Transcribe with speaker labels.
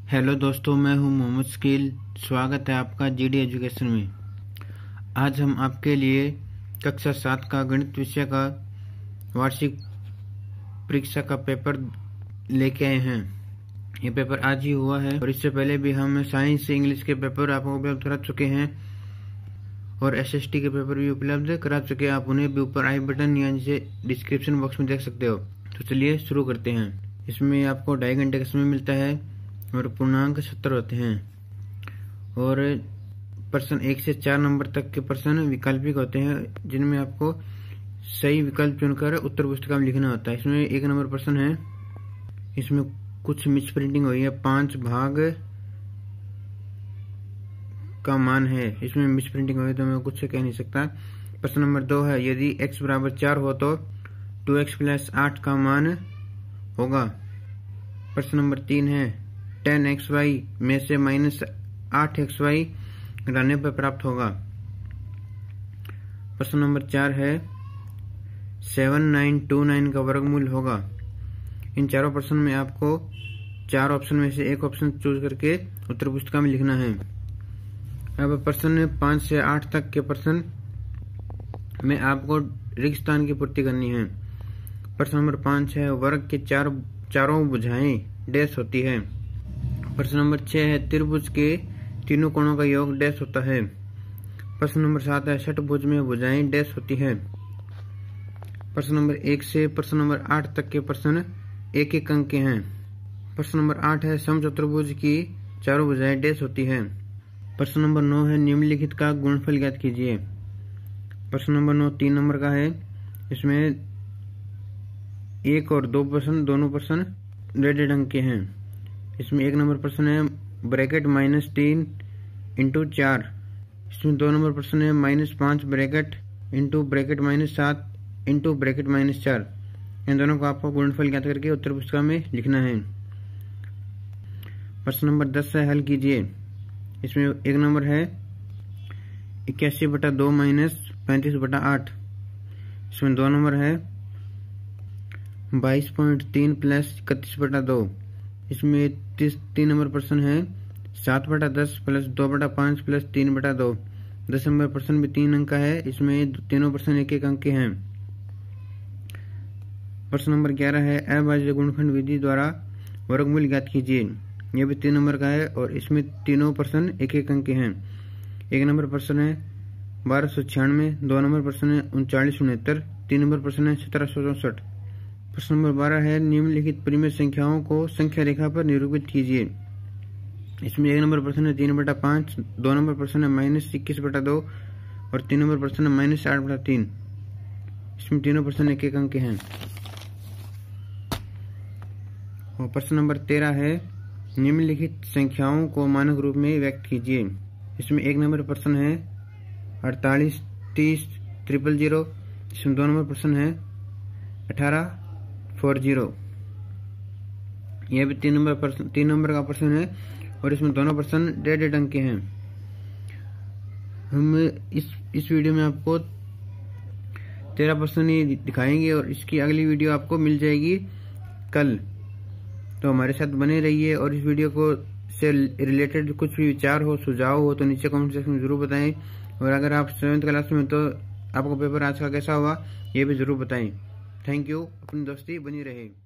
Speaker 1: Hello दोस्तों, मैं हूं मोहम्मद शकील। स्वागत है आपका जीडी एजुकेशन में। आज हम आपके लिए कक्षा 7 का गणित विषय का वार्षिक परीक्षा का पेपर लेके आए हैं। ये पेपर आज ही हुआ है और इससे पहले भी हम साइंस से इंग्लिश के पेपर आपको उपलब्ध करा चुके हैं और एसएसटी के पेपर भी उपलब्ध करा चुके हैं। आप उन्हें भी ऊपर आई बटन या नीचे डिस्क्रिप्शन बॉक्स में देख सकते हो। तो चलिए शुरू करते हैं। इसमें आपको 2.5 घंटे का समय मिलता है और पूर्णांक 70 होते हैं और प्रश्न 1 से 4 नंबर तक के प्रश्न वैकल्पिक होते हैं, जिनमें आपको सही विकल्प चुनकर उत्तर पुस्तिका में लिखना होता है। इसमें 1 नंबर प्रश्न है, इसमें कुछ मिस प्रिंटिंग हुई है, 5 भाग का मान है। इसमें मिस प्रिंटिंग हुई तो मैं कुछ कह नहीं सकता। प्रश्न नंबर 2 है, यदि x बराबर 4 हो तो 2x + 8 का मान होगा। प्रश्न नंबर 3 है, 10xy में से -8xy घटाने पर प्राप्त होगा। प्रश्न नंबर 4 है, 7929 का वर्गमूल होगा। इन चारों प्रश्न में आपको 4 ऑप्शन में से एक ऑप्शन चूज करके उत्तर पुस्तिका में लिखना है। अब प्रश्न 5 से 8 तक के प्रश्न में आपको रिक्त स्थान की पूर्ति करनी है। प्रश्न नंबर 5 है, वर्ग के चारों भुजाएं डैश होती है। प्रश्न नंबर 6 है, त्रिभुज के तीनों कोणों का योग डैश होता है। प्रश्न नंबर 7 है, षटभुज में भुजाएं डैश होती है। प्रश्न नंबर 1 से प्रश्न नंबर 8 तक के प्रश्न 1-1 अंक के हैं। प्रश्न नंबर 8 है, समचतुर्भुज की चारों भुजाएं डैश होती है। प्रश्न नंबर 9 है, निम्नलिखित का गुणनफल ज्ञात कीजिए। प्रश्न नंबर 9 3 नंबर का है। इसमें 1 और 2 प्रश्न, दोनों प्रश्न 1.5 अंक के हैं। इसमें 1 नंबर प्रश्न है, ब्रैकेट -3 × 4। इसमें 2 नंबर प्रश्न है, -5 bracket into bracket -7 into bracket -4। इन दोनों को आपको गुणनफल ज्ञात करके उत्तर पुस्तिका में लिखना है। प्रश्न नंबर 10 है, हल कीजिए। इसमें 1 नंबर है, 81/2 - 35/8। इसमें 2 नंबर है, 22.3 + 31/2। इसमें 3 नंबर प्रश्न है, 7/10 + 2/5 + 3/2। 10 नंबर प्रश्न भी 3 अंक का है। इसमें तीनों प्रश्न 1-1 अंक के हैं। प्रश्न नंबर 11 है, अभाज्य गुणनखंड विधि द्वारा वर्गमूल ज्ञात कीजिए। यह भी 3 नंबर का है और इसमें तीनों प्रश्न 1-1 अंक के हैं। 1 नंबर प्रश्न है, 1296। 2 नंबर प्रश्न है, 3969। 3 नंबर प्रश्न है, 1764। प्रश्न नंबर 12 है, निम्नलिखित परिमेय संख्याओं को संख्या रेखा पर निरूपित कीजिए। इसमें 1 नंबर प्रश्न है, 3/5। 2 नंबर प्रश्न है, -21/2 और 3 नंबर प्रश्न है, -8/3। इसमें तीनों प्रश्न 1-1 अंक के हैं। और प्रश्न नंबर 13 है, निम्नलिखित संख्याओं को मानक रूप में व्यक्त कीजिए। इसमें 1 नंबर प्रश्न है, 48 30 000। इसमें 2 नंबर प्रश्न है, 1840। यह भी 3 नंबर का प्रश्न है और इसमें दोनों प्रश्न 1.5 अंक के हैं। हम इस वीडियो में आपको 13 प्रश्न ही दिखाएंगे और इसकी अगली वीडियो आपको मिल जाएगी कल। तो हमारे साथ बने रहिए और इस वीडियो को से रिलेटेड कुछ भी विचार हो, सुझाव हो तो नीचे कमेंट सेक्शन में जरूर बताएं। और अगर आप 7th क्लास में तो आपको पेपर आज का कैसा हुआ ये भी जरूर बताएं। Thank you. अपनी दोस्ती बनी रहे।